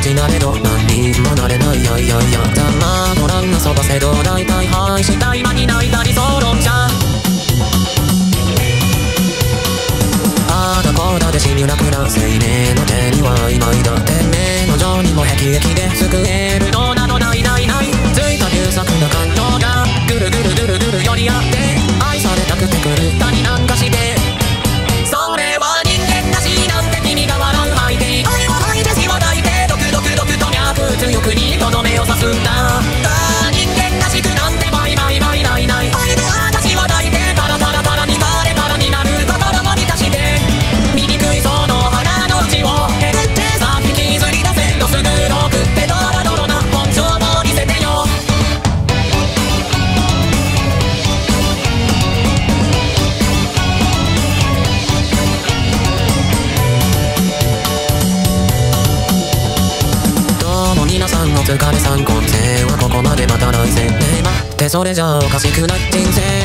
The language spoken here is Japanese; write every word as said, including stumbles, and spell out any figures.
ちなれど何にもなれない。やいやいやざまあご覧遊ばせど大体廃した今に泣いたり総論者。ああだこうだでシミュラクラ青年の手には曖昧だ。天命の情にも辟易で救えるのなどないないない。ついた優作な感情がぐるぐるぐるぐる寄り合って愛されたくて狂ったりなんかして、それは人間らしいなんて君が笑う背景。愛は吐いてしは抱いてドクドクドクと脈強くにとどめを刺すんだ。ああ人間らしくなんてバイバイバイないない。愛で私は抱いてタラタラタラにバレバラになる心も満たして、醜いその腹の内をへぐってさっ引きずり出せ。どす黒くってドラドロな本性も見せてよ。皆さんお疲れさん、今世はここまで、また来世ね。待ってそれじゃおかしくない。人生